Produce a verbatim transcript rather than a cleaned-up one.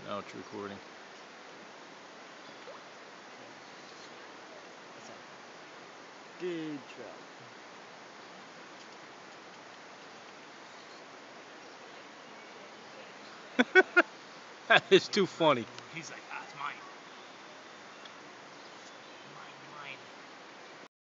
Oh, it's recording. Good trout. That is too funny. He's like,